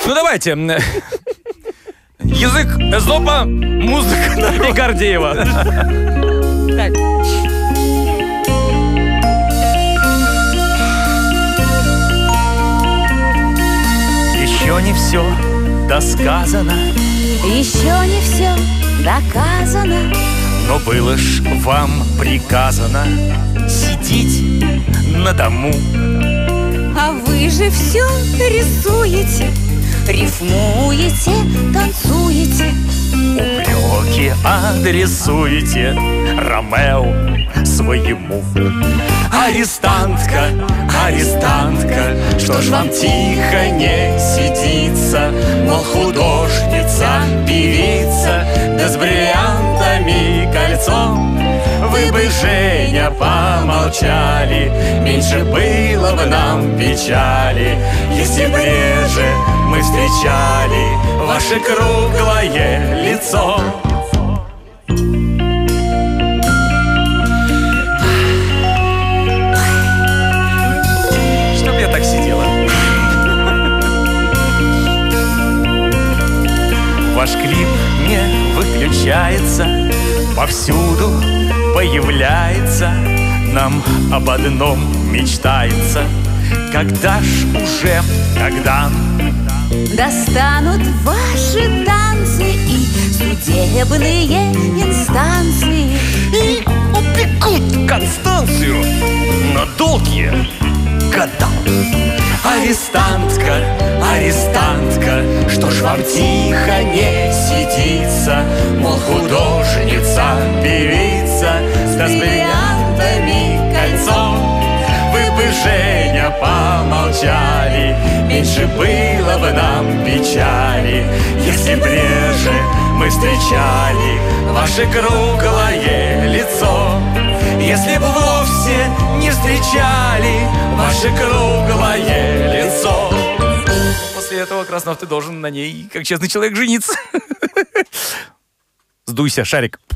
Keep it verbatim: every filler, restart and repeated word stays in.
Ну давайте. Язык Эзопа, музыка и Гордеева. Так. Еще не все досказано, Еще не все доказано, но было ж вам приказано сидеть на дому. а вы же все рисуете, рифмуете, танцуете. Упреки адресуете Ромео своему. Арестантка, арестантка, что ж вам тихо не сидится? Мол, художница, певица, да с бриллиантами кольцом. Вы бы, Женя, помолчали, меньше было бы нам печали, если б реже мы встречали ваше круглое лицо. Чтоб я так сидела. Ваш клип не выключается, повсюду появляется, нам об одном мечтается. Когда ж уже, когда Достанут ваши танцы и судебные инстанции, и упекут Констанцию на долгие года. Арестантка, арестантка, что ж вам тихо не сидится? Мол, художница, певица, да с бриллиантами кольцом. Вы бы, Женя, помолчали, меньше было бы нам печали, если б реже мы встречали ваше круглое лицо. Если бы вовсе не встречали ваше круглое лицо. После этого, Краснов, ты должен на ней, как честный человек, жениться. Сдуйся, Шарик.